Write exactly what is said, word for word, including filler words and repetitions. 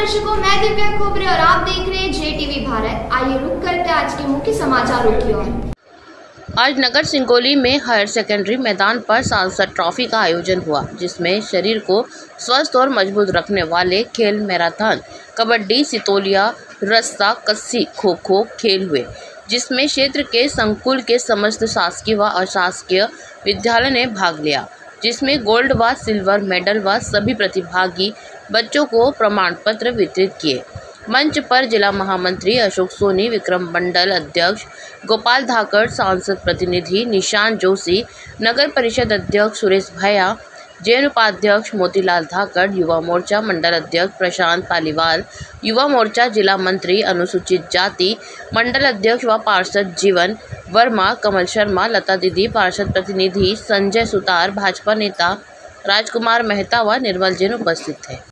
दर्शकों, मैं दिव्या खोबरे और आप देख रहे हैं जे टीवी भारत। आइए रुक करते आज के मुख्य समाचारों की ओर। आज नगर सिंगोली में हायर सेकेंडरी मैदान पर सांसद ट्रॉफी का आयोजन हुआ, जिसमें शरीर को स्वस्थ और मजबूत रखने वाले खेल मैराथन, कबड्डी, सितोलिया, रस्सा कस्सी, खो खो खेल हुए, जिसमें क्षेत्र के संकुल के समस्त शासकीय व अशासकीय विद्यालय ने भाग लिया, जिसमें गोल्ड व सिल्वर मेडल व सभी प्रतिभागी बच्चों को प्रमाण पत्र वितरित किए। मंच पर जिला महामंत्री अशोक सोनी, विक्रम मंडल अध्यक्ष गोपाल धाकड़, सांसद प्रतिनिधि निशान जोशी, नगर परिषद अध्यक्ष सुरेश भैया, जैन उपाध्यक्ष मोतीलाल धाकड़, युवा मोर्चा मंडल अध्यक्ष प्रशांत पालीवाल, युवा मोर्चा जिला मंत्री अनुसूचित जाति मंडल अध्यक्ष व पार्षद जीवन वर्मा, कमल शर्मा, लता दीदी, पार्षद प्रतिनिधि संजय सुतार, भाजपा नेता राजकुमार मेहता व निर्मल जैन उपस्थित थे।